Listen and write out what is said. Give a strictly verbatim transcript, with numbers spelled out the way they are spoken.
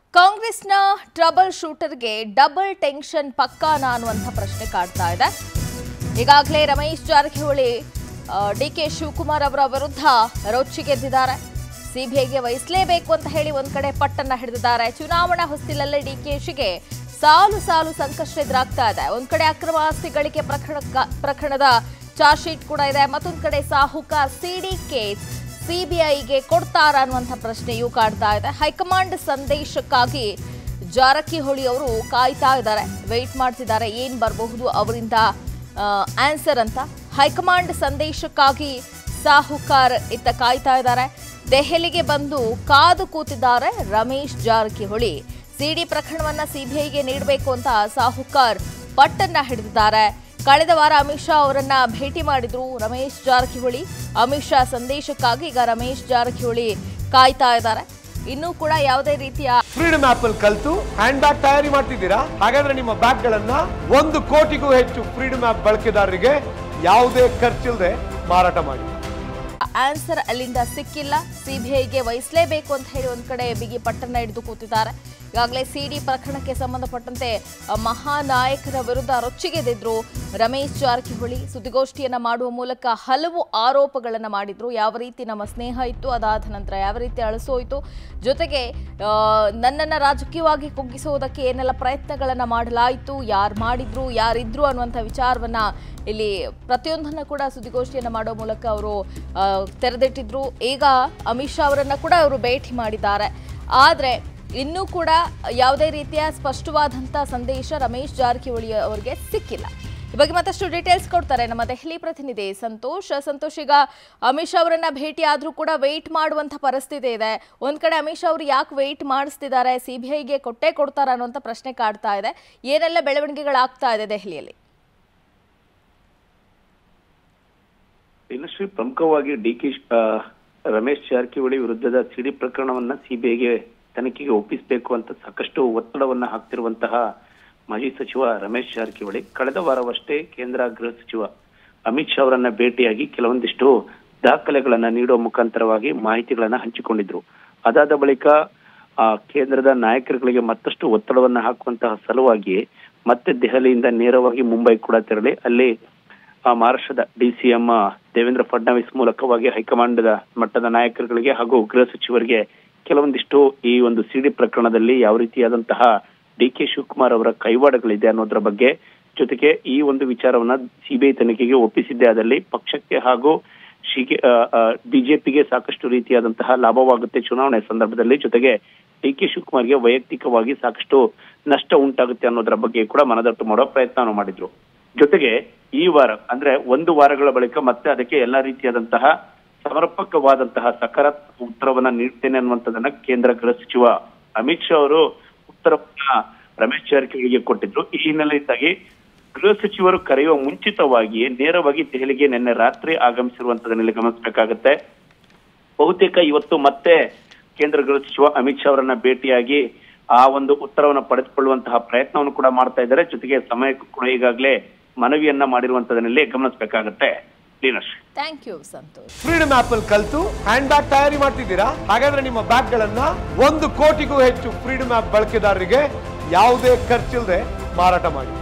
ಕಾಂಗ್ರೆಸ್ನ ಟ್ರಬಲ್ ಶೂಟರ್ಗೆ double tension ಪಕ್ಕಾನಾ ಅನ್ನುವಂಥ ಪ್ರಶ್ನೆ ಕಾಡ್ತಾ ಇದೆ. ಈಗಾಗಲೇ ರಮೇಶ್ ಜಾರಕಿಹೊಳಿ ಡಿಕೆ ಶಿವಕುಮಾರ್ ಅವರ ವಿರುದ್ಧ ರೊಚ್ಚಿಗೆದ್ದಿದ್ದಾರೆ. ಸಿಬಿಐಗೆ ವಹಿಸಲೇಬೇಕು ಅಂತ ಹೇಳಿ ಒಂದ್ ಕಡೆ ಪಟ್ಟನ್ನ ಹಿಡಿದಿದ್ದಾರೆ. ಚುನಾವಣಾ ಹೊಸ್ತಿಲಲ್ಲಿ ಡಿಕೆಶಿಗೆ ಸಾಲು ಸಾಲು ಸಂಕಷ್ಟ ಎದುರಾಗ್ತಾ ಇದೆ. ಒಂದ್ ಕಡೆ ಅಕ್ರಮ ಆಸ್ತಿ ಗಳಿಕೆ ಪ್ರಕರಣ ಪ್ರಕರಣದ ಚಾರ್ಜ್ ಶೀಟ್ ಕೂಡ ಇದೆ. ಮತ್ತೊಂದ್ ಕಡೆ ಸಾಹುಕಾರ್ ಸಿಡಿ ಕೇಸ್ ಸಿಬಿಐಗೆ ಕೊಡ್ತಾರ ಅನ್ನುವಂಥ ಪ್ರಶ್ನೆಯೂ ಕಾಡ್ತಾ ಇದೆ. ಹೈಕಮಾಂಡ್ ಸಂದೇಶಕ್ಕಾಗಿ ಜಾರಕಿಹೊಳಿ ಅವರು ಕಾಯ್ತಾ ಇದ್ದಾರೆ, ವೆಯ್ಟ್ ಮಾಡ್ತಿದ್ದಾರೆ ಏನ್ ಬರಬಹುದು ಅವರಿಂದ ಆನ್ಸರ್ ಅಂತ. ಹೈಕಮಾಂಡ್ ಸಂದೇಶಕ್ಕಾಗಿ ಸಾಹುಕಾರ್ ಇತ್ತ ಕಾಯ್ತಾ ಇದ್ದಾರೆ. ದೆಹಲಿಗೆ ಬಂದು ಕಾದು ಕೂತಿದ್ದಾರೆ ರಮೇಶ್ ಜಾರಕಿಹೊಳಿ. ಸಿಡಿ ಪ್ರಕರಣವನ್ನ ಸಿಬಿಐಗೆ ನೀಡಬೇಕು ಅಂತ ಸಾಹುಕಾರ್ ಪಟ್ಟನ್ನ ಹಿಡಿದಿದ್ದಾರೆ. ಕಳೆದ ವಾರ ಅಮಿತ್ ಶಾ ಅವರನ್ನ ಭೇಟಿ ಮಾಡಿದ್ರು ರಮೇಶ್ ಜಾರಕಿಹೊಳಿ. ಅಮಿತ್ ಶಾ ಸಂದೇಶಕ್ಕಾಗಿ ಈಗ ರಮೇಶ್ ಜಾರಕಿಹೊಳಿ ಕಾಯ್ತಾ ಇದ್ದಾರೆ. ಇನ್ನೂ ಕೂಡ ಯಾವುದೇ ರೀತಿಯ ಫ್ರೀಡಮ್ ಆಪ್ ಅಲ್ಲಿ ಕಲ್ತು ಹ್ಯಾಂಡ್ ಬ್ಯಾಗ್ ತಯಾರಿ ಮಾಡ್ತಿದ್ದೀರಾ? ಹಾಗಾದ್ರೆ ನಿಮ್ಮ ಬ್ಯಾಗ್ ಗಳನ್ನ ಒಂದು ಕೋಟಿಗೂ ಹೆಚ್ಚು ಫ್ರೀಡಮ್ ಆಪ್ ಬಳಕೆದಾರರಿಗೆ ಯಾವುದೇ ಖರ್ಚಿಲ್ಲದೆ ಮಾರಾಟ ಮಾಡಿ. ಆನ್ಸರ್ ಅಲ್ಲಿಂದ ಸಿಕ್ಕಿಲ್ಲ. ಸಿಬಿಐಗೆ ವಹಿಸಲೇಬೇಕು ಅಂತ ಹೇಳಿ ಒಂದ್ ಕಡೆ ಬಿಗಿ ಪಟ್ಟನ್ನ ಹಿಡಿದು ಕೂತಿದ್ದಾರೆ. ಈಗಾಗಲೇ ಸಿಡಿ ಪ್ರಕರಣಕ್ಕೆ ಸಂಬಂಧಪಟ್ಟಂತೆ ಮಹಾನಾಯಕರ ವಿರುದ್ಧ ರೊಚ್ಚಿಗೆದ್ದಿದ್ರು ರಮೇಶ್ ಜಾರಕಿಹೊಳಿ. ಸುದ್ದಿಗೋಷ್ಠಿಯನ್ನ ಮಾಡುವ ಮೂಲಕ ಹಲವು ಆರೋಪಗಳನ್ನ ಮಾಡಿದ್ರು. ಯಾವ ರೀತಿ ನಮ್ಮ ಸ್ನೇಹ ಇತ್ತು, ಅದಾದ ನಂತರ ಯಾವ ರೀತಿ ಅಳಿಸೋಯ್ತು, ಜೊತೆಗೆ ನನ್ನನ್ನ ರಾಜಕೀಯವಾಗಿ ಕುಗ್ಗಿಸುವುದಕ್ಕೆ ಏನೆಲ್ಲ ಪ್ರಯತ್ನಗಳನ್ನ ಮಾಡಲಾಯಿತು, ಯಾರು ಮಾಡಿದ್ರು, ಯಾರಿದ್ರು ಅನ್ನುವಂಥ ವಿಚಾರವನ್ನ ಇಲ್ಲಿ ಪ್ರತಿಯೊಂದನ್ನ ಕೂಡ ಸುದ್ದಿಗೋಷ್ಠಿಯನ್ನ ಮಾಡುವ ಮೂಲಕ ಅವರು ತೆರೆದಿಟ್ಟಿದ್ರು. ಈಗ ಅಮಿತ್ ಶಾ ಅವರನ್ನ ಕೂಡ ಅವರು ಭೇಟಿ ಮಾಡಿದ್ದಾರೆ. ಆದ್ರೆ ಇನ್ನೂ ಕೂಡ ಯಾವುದೇ ರೀತಿಯ ಸ್ಪಷ್ಟವಾದಂಥ ಸಂದೇಶ ರಮೇಶ್ ಜಾರಕಿಹೊಳಿ ಅವರಿಗೆ ಸಿಕ್ಕಿಲ್ಲ. ಈ ಬಗ್ಗೆ ಮತ್ತಷ್ಟು ಡೀಟೇಲ್ಸ್ ಕೊಡ್ತಾರೆ ನಮ್ಮ ದೆಹಲಿ ಪ್ರತಿನಿಧಿ ಸಂತೋಷ್. ಸಂತೋಷ್, ಈಗ ಅಮಿತ್ ಶಾ ಅವರನ್ನ ಭೇಟಿ ಆದ್ರೂ ಕೂಡ ವೆಯ್ಟ್ ಮಾಡುವಂಥ ಪರಿಸ್ಥಿತಿ ಇದೆ. ಒಂದ್ ಕಡೆ ಅಮಿತ್ ಶಾ ಅವರು ಯಾಕೆ ವೆಯ್ಟ್ ಮಾಡಿಸ್ತಿದ್ದಾರೆ, ಸಿಬಿಐಗೆ ಕೊಟ್ಟೆ ಕೊಡ್ತಾರ ಅನ್ನುವಂಥ ಪ್ರಶ್ನೆ ಕಾಡ್ತಾ ಇದೆ. ಏನೆಲ್ಲ ಬೆಳವಣಿಗೆಗಳಾಗ್ತಾ ಇದೆ ದೆಹಲಿಯಲ್ಲಿ? ಇನ್ನಷ್ಟು ಪ್ರಮುಖವಾಗಿ ಡಿಕೆ ರಮೇಶ್ ಜಾರಕಿಹೊಳಿ ವಿರುದ್ಧದ ಸಿಡಿ ಪ್ರಕರಣವನ್ನ ಸಿಬಿಐಗೆ ತನಿಖೆಗೆ ಒಪ್ಪಿಸಬೇಕು ಅಂತ ಸಾಕಷ್ಟು ಒತ್ತಡವನ್ನ ಹಾಕ್ತಿರುವಂತಹ ಮಾಜಿ ಸಚಿವ ರಮೇಶ್ ಜಾರಕಿಹೊಳಿ ಕಳೆದ ವಾರವಷ್ಟೇ ಕೇಂದ್ರ ಗೃಹ ಸಚಿವ ಅಮಿತ್ ಶಾ ಅವರನ್ನ ಭೇಟಿಯಾಗಿ ಕೆಲವೊಂದಿಷ್ಟು ದಾಖಲೆಗಳನ್ನ ನೀಡುವ ಮುಖಾಂತರವಾಗಿ ಮಾಹಿತಿಗಳನ್ನ ಹಂಚಿಕೊಂಡಿದ್ರು. ಅದಾದ ಬಳಿಕ ಆ ಕೇಂದ್ರದ ನಾಯಕರುಗಳಿಗೆ ಮತ್ತಷ್ಟು ಒತ್ತಡವನ್ನ ಹಾಕುವಂತಹ ಸಲುವಾಗಿ ಮತ್ತೆ ದೆಹಲಿಯಿಂದ ನೇರವಾಗಿ ಮುಂಬೈ ಕೂಡ ತೆರಳಿ ಅಲ್ಲಿ ಆ ಮಹಾರಾಷ್ಟ್ರದ ಡಿಸಿಎಂ ದೇವೇಂದ್ರ ಫಡ್ನವೀಸ್ ಮೂಲಕವಾಗಿ ಹೈಕಮಾಂಡ್ ಮಟ್ಟದ ನಾಯಕರುಗಳಿಗೆ ಹಾಗೂ ಗೃಹ ಸಚಿವರಿಗೆ ಕೆಲವೊಂದಿಷ್ಟು ಈ ಒಂದು ಸಿಡಿ ಪ್ರಕರಣದಲ್ಲಿ ಯಾವ ರೀತಿಯಾದಂತಹ ಡಿ ಕೆ ಶಿವಕುಮಾರ್ ಅವರ ಕೈವಾಡಗಳಿದೆ ಅನ್ನೋದ್ರ ಬಗ್ಗೆ, ಜೊತೆಗೆ ಈ ಒಂದು ವಿಚಾರವನ್ನ ಸಿಬಿಐ ತನಿಖೆಗೆ ಒಪ್ಪಿಸಿದ್ದೇ ಆದಲ್ಲಿ ಪಕ್ಷಕ್ಕೆ ಹಾಗೂ ಬಿಜೆಪಿಗೆ ಸಾಕಷ್ಟು ರೀತಿಯಾದಂತಹ ಲಾಭವಾಗುತ್ತೆ ಚುನಾವಣೆ ಸಂದರ್ಭದಲ್ಲಿ, ಜೊತೆಗೆ ಡಿ ಕೆ ಶಿವಕುಮಾರ್ಗೆ ವೈಯಕ್ತಿಕವಾಗಿ ಸಾಕಷ್ಟು ನಷ್ಟ ಉಂಟಾಗುತ್ತೆ ಅನ್ನೋದ್ರ ಬಗ್ಗೆ ಕೂಡ ಮನದಟ್ಟು ಮಾಡೋ ಪ್ರಯತ್ನ ಮಾಡಿದ್ರು. ಜೊತೆಗೆ ಈ ವಾರ ಅಂದ್ರೆ ಒಂದು ವಾರಗಳ ಬಳಿಕ ಮತ್ತೆ ಅದಕ್ಕೆ ಎಲ್ಲಾ ರೀತಿಯಾದಂತಹ ಸಮರ್ಪಕವಾದಂತಹ ಸಕಾರಾತ್ಮಕ ಉತ್ತರವನ್ನ ನೀಡ್ತೇನೆ ಅನ್ನುವಂಥದ್ದನ್ನ ಕೇಂದ್ರ ಗೃಹ ಸಚಿವ ಅಮಿತ್ ಶಾ ಅವರು ಉತ್ತರವನ್ನ ರಮೇಶ್ ಜಾರಕಿಹೊಳಿಗೆ ಕೊಟ್ಟಿದ್ರು. ಈ ಹಿನ್ನೆಲೆಯಿಂದಾಗಿ ಗೃಹ ಸಚಿವರು ಕರೆಯುವ ಮುಂಚಿತವಾಗಿಯೇ ನೇರವಾಗಿ ದೆಹಲಿಗೆ ನಿನ್ನೆ ರಾತ್ರಿ ಆಗಮಿಸಿರುವಂತದನ್ನೆಲ್ಲ ಗಮನಿಸಬೇಕಾಗತ್ತೆ. ಬಹುತೇಕ ಇವತ್ತು ಮತ್ತೆ ಕೇಂದ್ರ ಗೃಹ ಸಚಿವ ಅಮಿತ್ ಶಾ ಅವರನ್ನ ಭೇಟಿಯಾಗಿ ಆ ಒಂದು ಉತ್ತರವನ್ನ ಪಡೆದುಕೊಳ್ಳುವಂತಹ ಪ್ರಯತ್ನವನ್ನು ಕೂಡ ಮಾಡ್ತಾ ಇದ್ದಾರೆ. ಜೊತೆಗೆ ಸಮಯಕ್ಕೂ ಕೂಡ ಈಗಾಗಲೇ ಮನವಿಯನ್ನ ಮಾಡಿರುವಂತದನ್ನೆಲ್ಲ ಗಮನಿಸಬೇಕಾಗತ್ತೆ. Thank you Santosh. Freedom app ಅಲ್ಲಿ ಕಲ್ತು ಹ್ಯಾಂಡ್ ಬ್ಯಾಗ್ ತಯಾರಿ ಮಾಡ್ತಿದ್ದೀರಾ? ಹಾಗಾದ್ರೆ ನಿಮ್ಮ ಬ್ಯಾಗ್ ಗಳನ್ನ ಒಂದು ಕೋಟಿಗೂ ಹೆಚ್ಚು ಫ್ರೀಡಮ್ ಆಪ್ ಬಳಕೆದಾರರಿಗೆ ಯಾವುದೇ ಖರ್ಚಿಲ್ಲದೆ ಮಾರಾಟ ಮಾಡಿ.